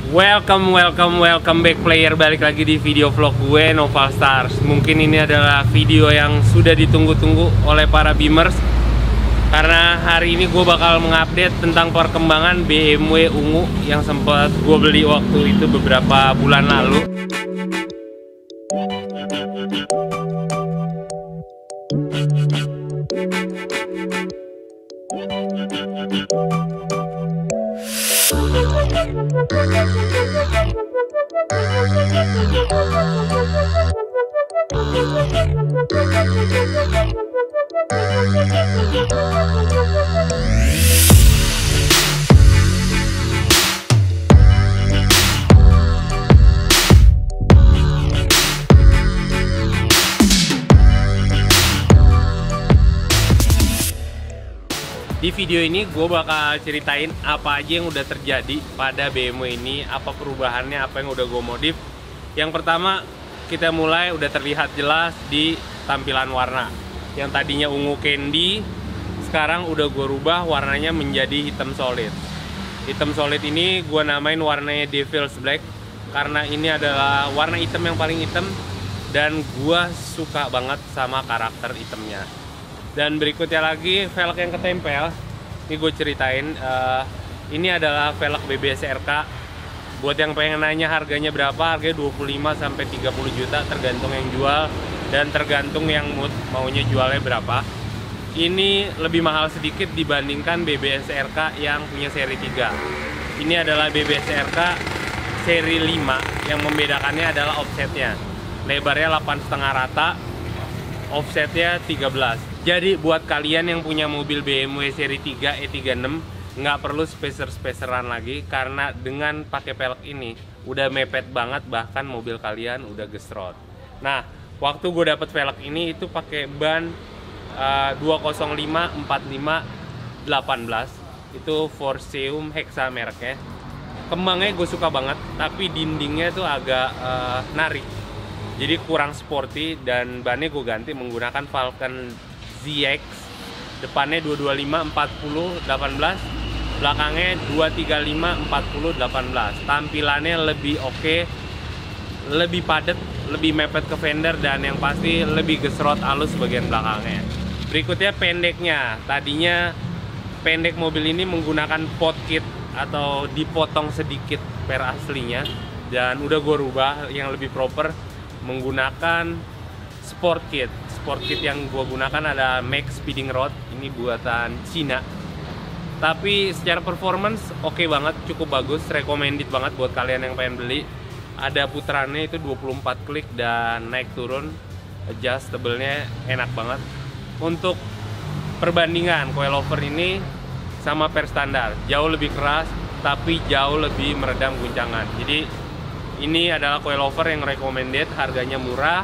Welcome back player, balik lagi di video vlog gue Noval Stars. Mungkin ini adalah video yang sudah ditunggu-tunggu oleh para beamers, karena hari ini gue bakal mengupdate tentang perkembangan BMW ungu yang sempat gue beli waktu itu beberapa bulan lalu. Di video ini gue bakal ceritain apa aja yang udah terjadi pada BMW ini, apa perubahannya, apa yang udah gue modif. Yang pertama, kita mulai udah terlihat jelas di tampilan warna. Yang tadinya ungu candy, sekarang udah gue rubah warnanya menjadi hitam solid. Hitam solid ini gue namain warnanya Devil's Black, karena ini adalah warna hitam yang paling hitam dan gue suka banget sama karakter hitamnya. Dan berikutnya lagi velg yang ketempel. Ini gue ceritain, ini adalah velg BBS RK. Buat yang pengen nanya harganya berapa, harganya 25 sampai 30 juta tergantung yang jual dan tergantung yang mood maunya jualnya berapa. Ini lebih mahal sedikit dibandingkan BBS RK yang punya seri 3. Ini adalah BBS RK seri 5, yang membedakannya adalah offsetnya. Lebarnya 8,5 rata, offsetnya 13. Jadi buat kalian yang punya mobil BMW seri 3 E36 nggak perlu spacer-spaceran lagi, karena dengan pakai velg ini udah mepet banget, bahkan mobil kalian udah gesrot. Nah, waktu gue dapet velg ini itu pakai ban 205/45/18. Itu Forceum Hexa mereknya. Kembangnya gue suka banget, tapi dindingnya tuh agak narik. Jadi kurang sporty, dan bannya gue ganti menggunakan Falcon ZX. Depannya 225/40/18, belakangnya 235/40/18. Tampilannya lebih oke, lebih padat, lebih mepet ke fender, dan yang pasti lebih gesrot halus bagian belakangnya. Berikutnya pendeknya. Tadinya pendek mobil ini menggunakan pot kit atau dipotong sedikit per aslinya, dan udah gue rubah yang lebih proper menggunakan sport kit. Sport kit yang gue gunakan ada Max Speeding Rod, ini buatan Cina. Tapi secara performance oke banget, cukup bagus, recommended banget buat kalian yang pengen beli. Ada putarannya itu 24 klik dan naik turun, adjustable-nya enak banget. Untuk perbandingan coilover ini sama per standar, jauh lebih keras tapi jauh lebih meredam guncangan. Jadi ini adalah coilover yang recommended, harganya murah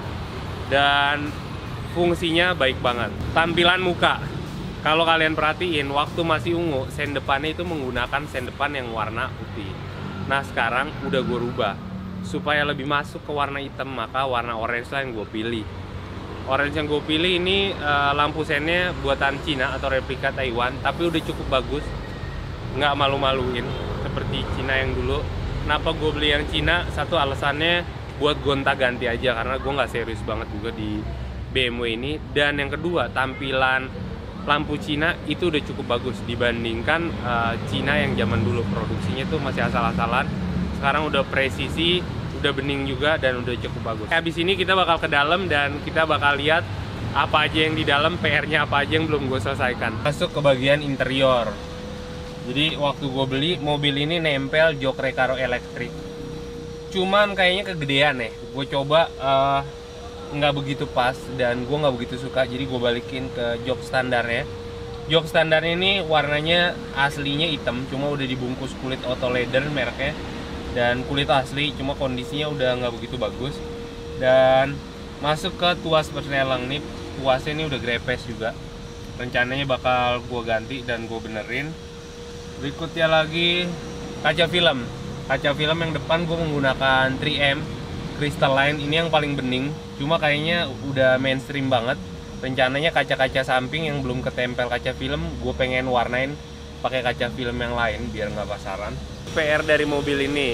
dan fungsinya baik banget. Tampilan muka, kalau kalian perhatiin waktu masih ungu, sen depannya itu menggunakan sen depan yang warna putih. Nah sekarang udah gue rubah supaya lebih masuk ke warna hitam, maka warna orange lah yang gue pilih. Orange yang gue pilih ini lampu sennya buatan Cina atau replika Taiwan, tapi udah cukup bagus, nggak malu-maluin seperti Cina yang dulu. Kenapa gue beli yang Cina? Satu alasannya buat gonta-ganti aja, karena gue nggak serius banget juga di BMW ini. Dan yang kedua, tampilan lampu Cina itu udah cukup bagus dibandingkan Cina yang zaman dulu. Produksinya tuh masih asal-asalan, sekarang udah presisi, udah bening juga, dan udah cukup bagus. Habis ini kita bakal ke dalam dan kita bakal lihat apa aja yang di dalam, PR-nya apa aja yang belum gue selesaikan. Masuk ke bagian interior. Jadi waktu gue beli mobil ini nempel jok Recaro elektrik, cuman kayaknya kegedean ya. Gue coba nggak begitu pas dan gue nggak begitu suka, jadi gue balikin ke jok standarnya. Jok standarnya ini warnanya aslinya hitam, cuma udah dibungkus kulit auto leather mereknya, dan kulit asli, cuma kondisinya udah nggak begitu bagus. Dan masuk ke tuas persneling nih, tuasnya ini udah grepes juga. Rencananya bakal gue ganti dan gue benerin. Berikutnya lagi kaca film. Kaca film yang depan gue menggunakan 3M Crystalline, ini yang paling bening, cuma kayaknya udah mainstream banget. Rencananya kaca-kaca samping yang belum ketempel kaca film gue pengen warnain pakai kaca film yang lain biar nggak pasaran. PR dari mobil ini,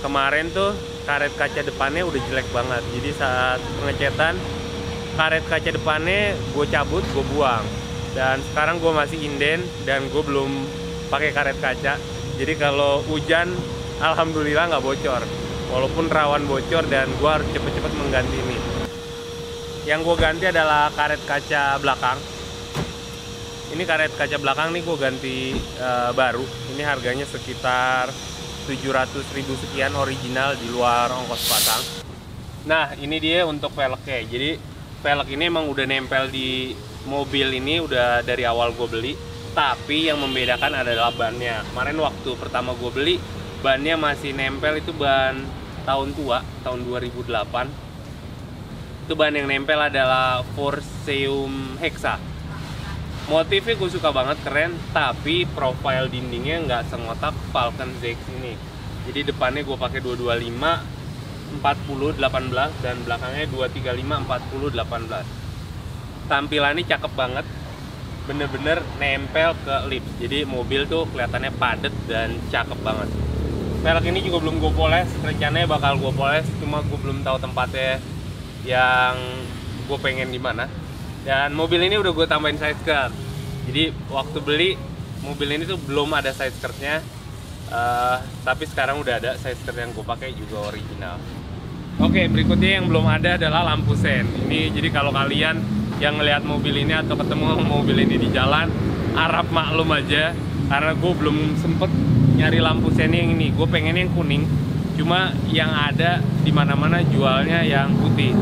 kemarin tuh karet kaca depannya udah jelek banget. Jadi saat pengecetan karet kaca depannya gue cabut, gue buang. Dan sekarang gue masih inden dan gue belum pakai karet kaca. Jadi kalau hujan, alhamdulillah nggak bocor. Walaupun rawan bocor dan gue harus cepet-cepet mengganti ini. Yang gue ganti adalah karet kaca belakang. Ini karet kaca belakang nih gue ganti baru. Ini harganya sekitar 700.000 sekian original di luar ongkos pasang. Nah ini dia untuk velgnya. Jadi velg ini emang udah nempel di mobil ini udah dari awal gue beli. Tapi yang membedakan adalah bannya. Kemarin waktu pertama gue beli, bannya masih nempel, itu ban tahun tua, tahun 2008. Itu ban yang nempel adalah Forceum Hexa. Motifnya gue suka banget, keren. Tapi profile dindingnya nggak sengotak Falcon ZX ini. Jadi depannya gue pakai 225 40 18 dan belakangnya 235 40 18. Tampilannya cakep banget, bener-bener nempel ke lips. Jadi mobil tuh kelihatannya padet dan cakep banget. Velg ini juga belum gue poles, rencananya bakal gue poles, cuma gue belum tahu tempatnya yang gue pengen di mana. Dan mobil ini udah gue tambahin side skirt. Jadi waktu beli mobil ini tuh belum ada side skirtnya, tapi sekarang udah ada side skirt yang gue pakai juga original. Oke, berikutnya yang belum ada adalah lampu sen. Ini jadi kalau kalian yang ngelihat mobil ini atau ketemu mobil ini di jalan, harap maklum aja karena gue belum sempet nyari lampu sen yang ini. Gue pengen yang kuning, cuma yang ada di mana-mana jualnya yang putih.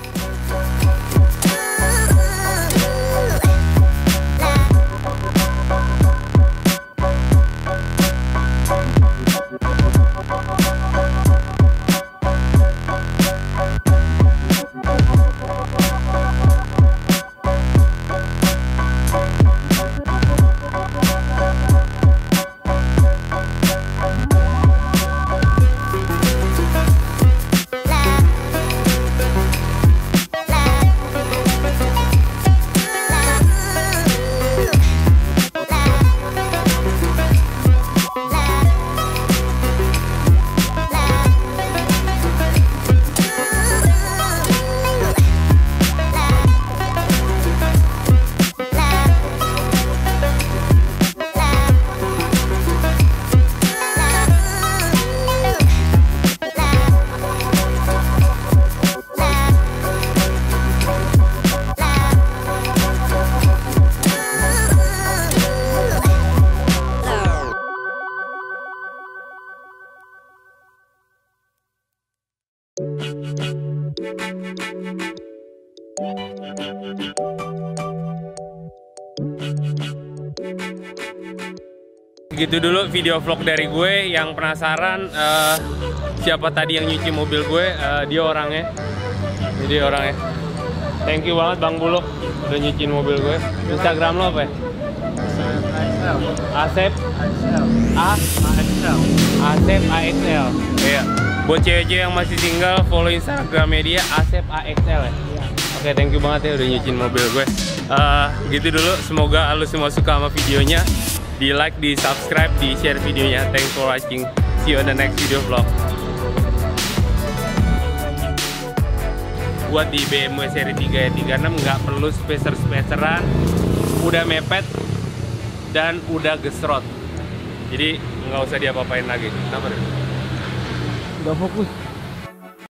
Gitu dulu video vlog dari gue. Yang penasaran siapa tadi yang nyuci mobil gue, dia orangnya. Jadi orangnya. Thank you banget Bang Buluk udah nyuciin mobil gue. Instagram lo apa ya? Asep Asep AXL. Iya. Buat cewek-cewek yang masih single, follow Instagramnya dia Asep AXL ya. Oke, thank you banget ya udah nyuciin mobil gue. Gitu dulu. Semoga lu semua suka sama videonya. Di like, di subscribe, di share videonya. Thanks for watching. See you on the next video vlog. Buat di BMW seri 3 ya 36 nggak perlu spacer-spaceran, udah mepet dan udah gesrot. Jadi nggak usah diapa-apain lagi. Kenapa deh? Nggak fokus.